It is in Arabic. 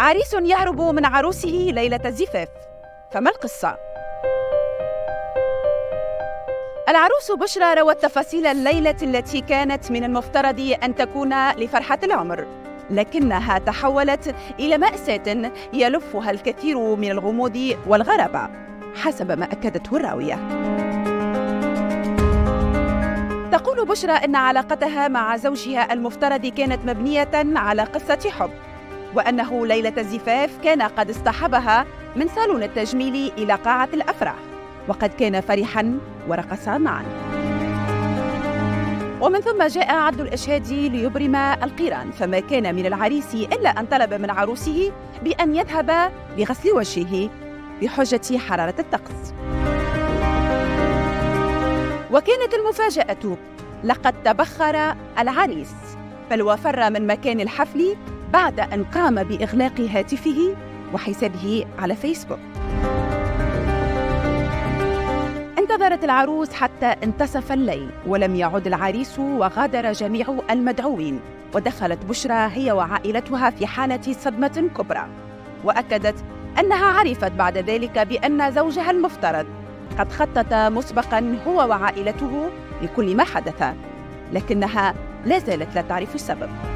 عريس يهرب من عروسه ليلة الزفاف، فما القصة؟ العروس بشرى روت تفاصيل الليلة التي كانت من المفترض أن تكون لفرحة العمر، لكنها تحولت إلى مأساة يلفها الكثير من الغموض والغرابة حسب ما أكدته الراوية. تقول بشرى أن علاقتها مع زوجها المفترض كانت مبنية على قصة حب، وأنه ليلة الزفاف كان قد اصطحبها من صالون التجميل إلى قاعة الأفراح، وقد كان فرحاً ورقصا معاً. ومن ثم جاء عد الإشهاد ليبرم القيران، فما كان من العريس إلا أن طلب من عروسه بأن يذهب لغسل وجهه بحجة حرارة الطقس. وكانت المفاجأة لقد تبخر العريس، بل وفر من مكان الحفل بعد أن قام بإغلاق هاتفه وحسابه على فيسبوك. انتظرت العروس حتى انتصف الليل ولم يعد العريس، وغادر جميع المدعوين، ودخلت بشرى هي وعائلتها في حالة صدمة كبرى، وأكدت أنها عرفت بعد ذلك بأن زوجها المفترض قد خطط مسبقاً هو وعائلته لكل ما حدث، لكنها لا زالت لا تعرف السبب.